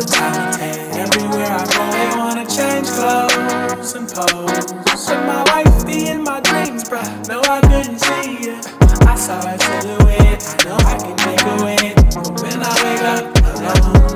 hypnotized. Everywhere I go, they wanna change clothes and pose. But my wife be in my dreams, bruh. No, I couldn't see it. I saw her silhouette. I know I can make a win. But when I wake up, no,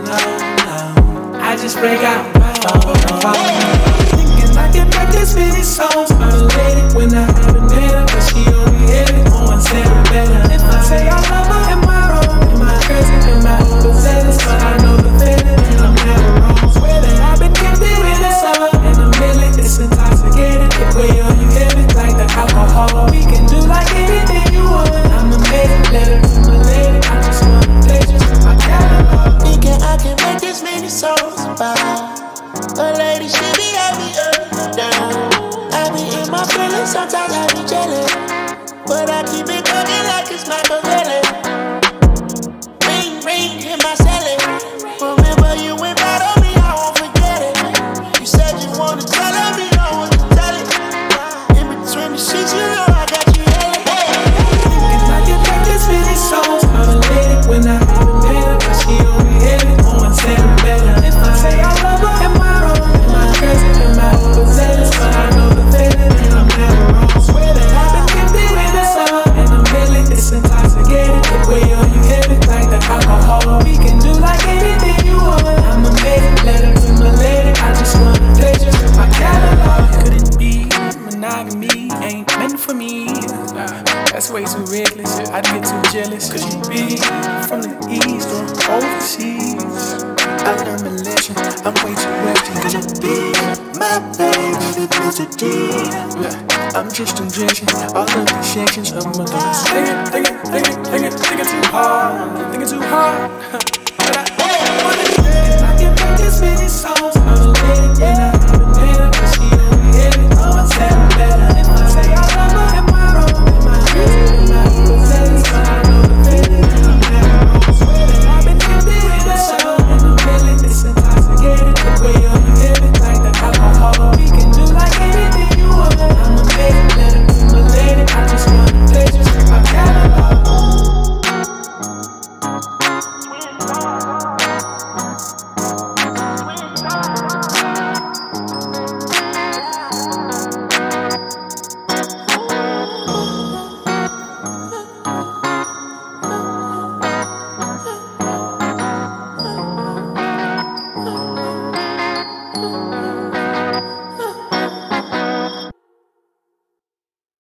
I just break out. Thinking I can make this many songs for the lady when I haven't met her, but she only hit it on one set or better. If I say I love her, am I wrong? Am I crazy? Am I overzealous? But I know the feeling and I'm never wrong. Swear that I've been tempted with a summer and a million. It's intoxicated. The way you hit it like the alcohol. We can do like anything you want. I'm amazing, better than my lady. I just want to play just with my catalog. Thinking I can make this many songs about a lady, she be happy up and down. I be in my feelings, sometimes I be jealous, but I keep it coming like it's Machiavelli. Ring, ring, in my celly. Remember you went right on me, I won't forget it. You said you wanna tell me, I want to tell it. In between the sheets, you know I got you yelling. Thinking I can make this many songs for the lady when I haven't met her, but she only hit it on one set or better. If I say I love her, am I wrong? Am I crazy? Am I overzealous? But I know the feeling and I'm never wrong. Swear that I've been tempted with a summer and a million. It's intoxicated. The way you hit it like the alcohol. We can do like anything you want. I'm amazing, better than my lady. I just wanna play just with my catalog. Couldn't be monogamy, ain't meant for me. That's way too reckless. I'd get too jealous. Could you be from the east or overseas? I learned my lesson. I'm way too rusty. Could you be my baby? It's a deal. I'm just undressing all of the sections of my thoughts. Thinking too hard. Thinking too hard. But I can make this many songs.